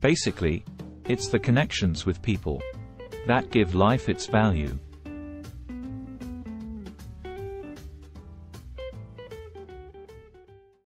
Basically, it's the connections with people that give life its value.